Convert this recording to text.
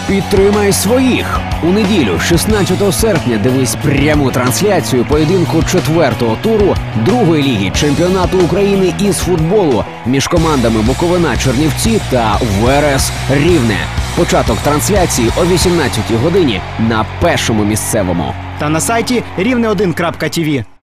Підтримай своїх! У неділю, 16 серпня, дивись пряму трансляцію поєдинку 4-го туру другої ліги чемпіонату України із футболу між командами Буковина-Чернівці та Верес Рівне. Початок трансляції о 18-й годині на Першому місцевому. Та на сайті rivne1.tv.